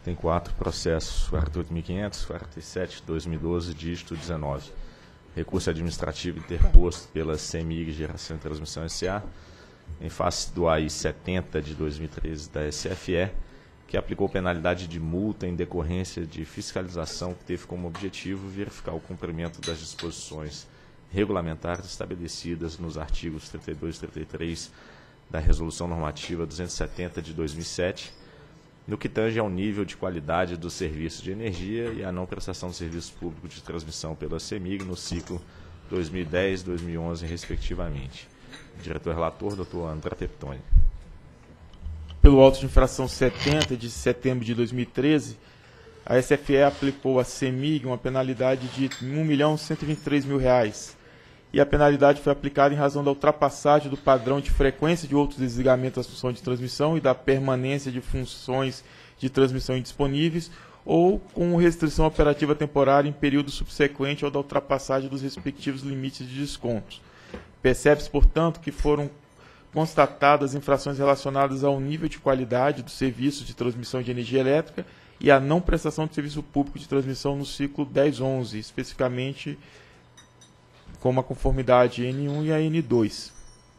Tem 4 processos, 48.500, 47, 2012, dígito 19. Recurso administrativo interposto pela CEMIG Geração e Transmissão S.A., em face do AI 70 de 2013 da SFE, que aplicou penalidade de multa em decorrência de fiscalização que teve como objetivo verificar o cumprimento das disposições regulamentares estabelecidas nos artigos 32 e 33 da Resolução Normativa 270 de 2007, no que tange ao nível de qualidade dos serviços de energia e à não prestação de serviço público de transmissão pela CEMIG no ciclo 2010-2011, respectivamente. Diretor-relator, Dr. André Peptoni. Pelo auto de infração 70, de setembro de 2013, a SFE aplicou à CEMIG uma penalidade de R$ 1.123.000, e a penalidade foi aplicada em razão da ultrapassagem do padrão de frequência de outros desligamentos da função de transmissão e da permanência de funções de transmissão indisponíveis ou com restrição operativa temporária em período subsequente ao da ultrapassagem dos respectivos limites de descontos. Percebe-se, portanto, que foram constatadas infrações relacionadas ao nível de qualidade dos serviços de transmissão de energia elétrica e à não prestação de serviço público de transmissão no ciclo 1011, especificamente como a conformidade N1 e a N2.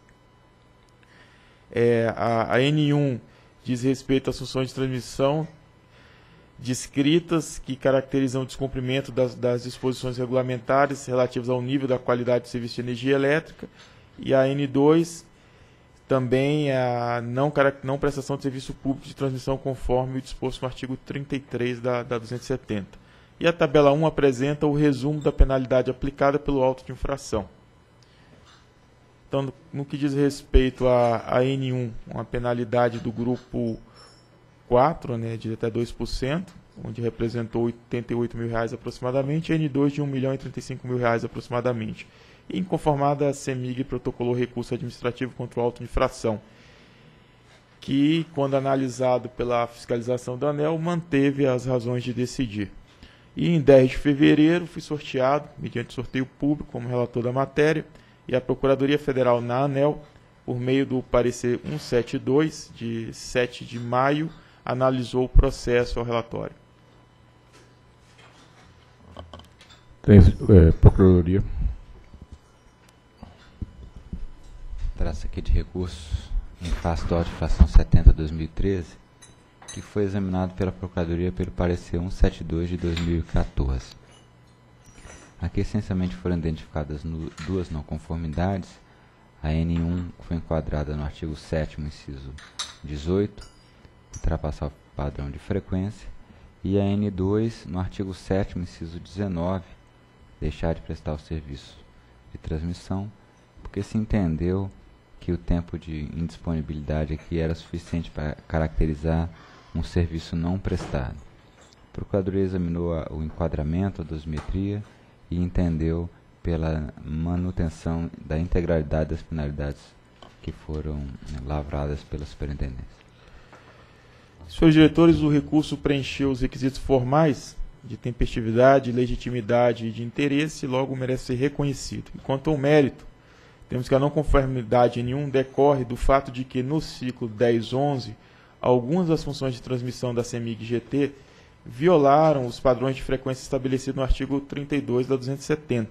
A N1 diz respeito às funções de transmissão descritas que caracterizam o descumprimento das disposições regulamentares relativas ao nível da qualidade do serviço de energia elétrica, e a N2 também a não prestação de serviço público de transmissão conforme o disposto no artigo 33 da 270. E a tabela 1 apresenta o resumo da penalidade aplicada pelo auto de infração. Então, no que diz respeito a N1, uma penalidade do grupo 4, de até 2%, onde representou R$ 88.000 aproximadamente, e N2 de R$ 1.035.000 aproximadamente. E inconformada, a CEMIG protocolou recurso administrativo contra o auto de infração, que, quando analisado pela fiscalização da ANEEL, manteve as razões de decidir. E em 10 de fevereiro fui sorteado, mediante sorteio público, como relator da matéria, e a Procuradoria Federal na ANEEL, por meio do parecer 172, de 7 de maio, analisou o processo ao relatório. Procuradoria. Trata-se aqui de recurso em face do auto de infração 70/2013, que foi examinado pela Procuradoria pelo parecer 172 de 2014. Aqui, essencialmente, foram identificadas duas não conformidades. A N1 foi enquadrada no artigo 7º, inciso 18, ultrapassar o padrão de frequência, e a N2 no artigo 7º, inciso 19, deixar de prestar o serviço de transmissão, porque se entendeu que o tempo de indisponibilidade aqui era suficiente para caracterizar um serviço não prestado. A Procuradoria examinou o enquadramento, a dosimetria e entendeu pela manutenção da integralidade das penalidades que foram lavradas pela Superintendência. Senhores diretores, o recurso preencheu os requisitos formais de tempestividade, legitimidade e de interesse e logo merece ser reconhecido. E quanto ao mérito, temos que a não conformidade N1 decorre do fato de que no ciclo 1011 algumas das funções de transmissão da CEMIG-GT violaram os padrões de frequência estabelecidos no artigo 32 da 270.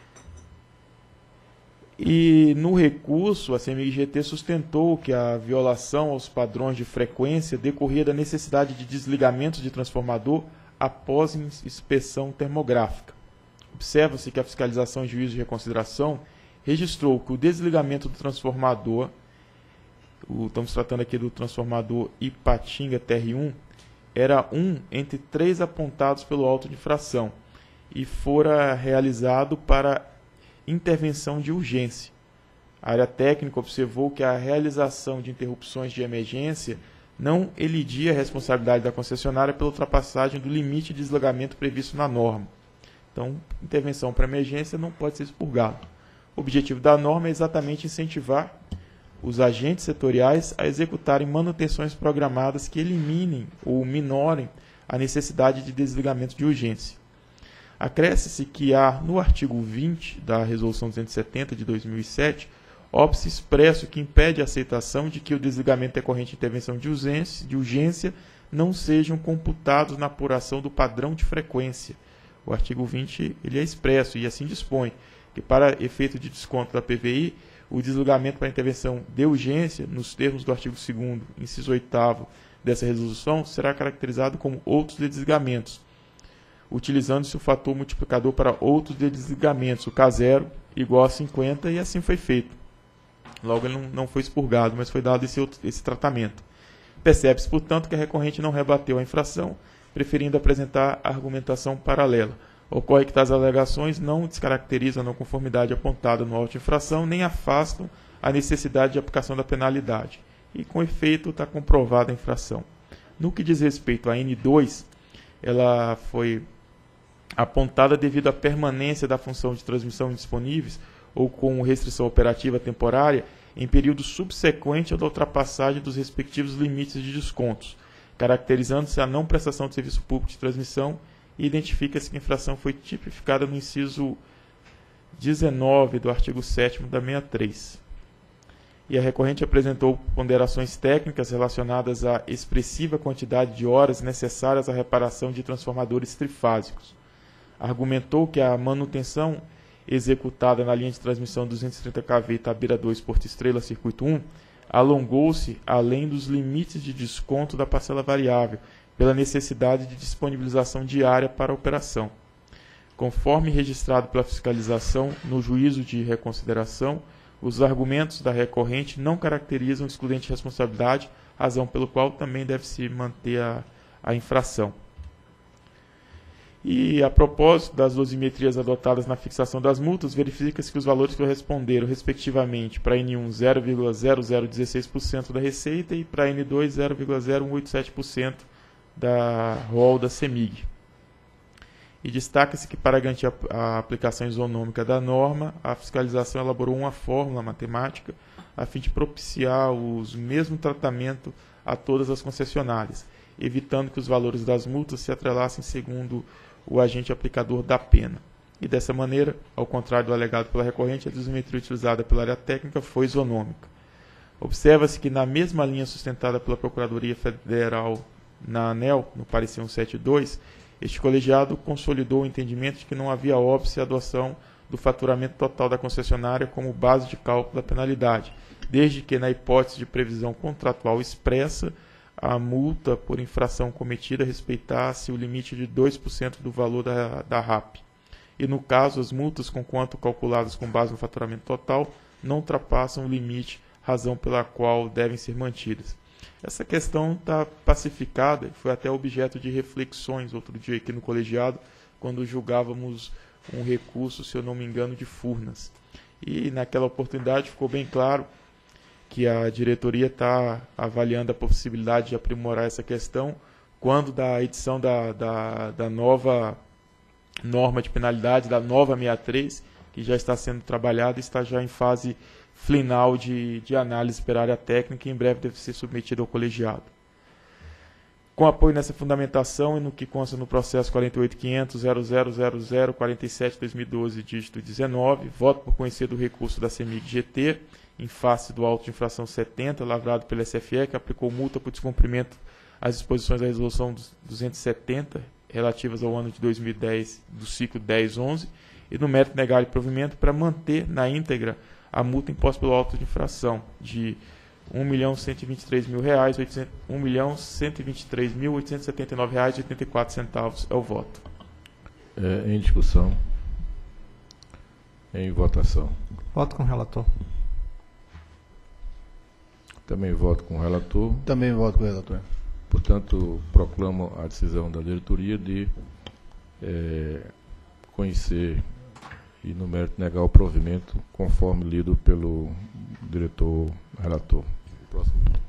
E no recurso, a CEMIG-GT sustentou que a violação aos padrões de frequência decorria da necessidade de desligamento de transformador após inspeção termográfica. Observa-se que a fiscalização em juízo de reconsideração registrou que o desligamento do transformador, estamos tratando aqui do transformador Ipatinga TR1, era um entre 3 apontados pelo auto de infração e fora realizado para intervenção de urgência. A área técnica observou que a realização de interrupções de emergência não elidia a responsabilidade da concessionária pela ultrapassagem do limite de desligamento previsto na norma. Então, intervenção para emergência não pode ser expurgado. O objetivo da norma é exatamente incentivar os agentes setoriais a executarem manutenções programadas que eliminem ou minorem a necessidade de desligamento de urgência. Acresce-se que há, no artigo 20 da Resolução 270 de 2007, óbice expresso que impede a aceitação de que o desligamento decorrente de intervenção de urgência não sejam computados na apuração do padrão de frequência. O artigo 20 ele é expresso e assim dispõe que, para efeito de desconto da PVI, o desligamento para intervenção de urgência, nos termos do artigo 2º, inciso 8º dessa resolução, será caracterizado como outros desligamentos, utilizando-se o fator multiplicador para outros desligamentos, o K0, igual a 50, e assim foi feito. Logo, ele não foi expurgado, mas foi dado esse tratamento. Percebe-se, portanto, que a recorrente não rebateu a infração, preferindo apresentar a argumentação paralela. Ocorre que tais alegações não descaracterizam a não conformidade apontada no auto de infração, nem afastam a necessidade de aplicação da penalidade. E, com efeito, está comprovada a infração. No que diz respeito à N2, ela foi apontada devido à permanência da função de transmissão indisponíveis ou com restrição operativa temporária em período subsequente à ultrapassagem dos respectivos limites de descontos, caracterizando-se a não prestação de serviço público de transmissão, e identifica-se que a infração foi tipificada no inciso 19 do artigo 7º da 63. E a recorrente apresentou ponderações técnicas relacionadas à expressiva quantidade de horas necessárias à reparação de transformadores trifásicos. Argumentou que a manutenção executada na linha de transmissão 230 kV Itabira 2 Porto Estrela Circuito 1 alongou-se além dos limites de desconto da parcela variável, pela necessidade de disponibilização diária para a operação. Conforme registrado pela fiscalização no juízo de reconsideração, os argumentos da recorrente não caracterizam excludente de responsabilidade, razão pelo qual também deve-se manter a infração. E, a propósito das dosimetrias adotadas na fixação das multas, verifica-se que os valores corresponderam, respectivamente, para N1 0,0016% da receita e para N2 0,0187% da rol da CEMIG. E destaca-se que, para garantir a aplicação isonômica da norma, a fiscalização elaborou uma fórmula matemática a fim de propiciar o mesmo tratamento a todas as concessionárias, evitando que os valores das multas se atrelassem segundo o agente aplicador da pena. E dessa maneira, ao contrário do alegado pela recorrente, a dosimetria utilizada pela área técnica foi isonômica. Observa-se que, na mesma linha sustentada pela Procuradoria Federal na ANEEL, no parecer 172, este colegiado consolidou o entendimento de que não havia óbice a adoção do faturamento total da concessionária como base de cálculo da penalidade, desde que, na hipótese de previsão contratual expressa, a multa por infração cometida respeitasse o limite de 2% do valor da RAP. E, no caso, as multas, conquanto calculadas com base no faturamento total, não ultrapassam o limite, razão pela qual devem ser mantidas. Essa questão está pacificada e foi até objeto de reflexões outro dia aqui no colegiado, quando julgávamos um recurso, se eu não me engano, de Furnas. E naquela oportunidade ficou bem claro que a diretoria está avaliando a possibilidade de aprimorar essa questão quando da edição da nova norma de penalidade, da nova 63, que já está sendo trabalhada e está já em fase final de análise pela área técnica e em breve deve ser submetido ao colegiado. Com apoio nessa fundamentação e no que consta no processo 48.500.000047/2012, dígito 19, voto por conhecer do recurso da CEMIG-GT em face do auto de infração 70, lavrado pela SFE, que aplicou multa por descumprimento às disposições da resolução 270, relativas ao ano de 2010, do ciclo 10-11, e no mérito negar e provimento para manter na íntegra a multa imposta pelo auto de infração de R$ 1.123.879,84. É o voto. Em discussão. Em votação. Voto com o relator. Também voto com o relator. Também voto com o relator. Portanto, proclamo a decisão da diretoria de conhecer e, no mérito, negar o provimento, conforme lido pelo diretor relator. Próximo.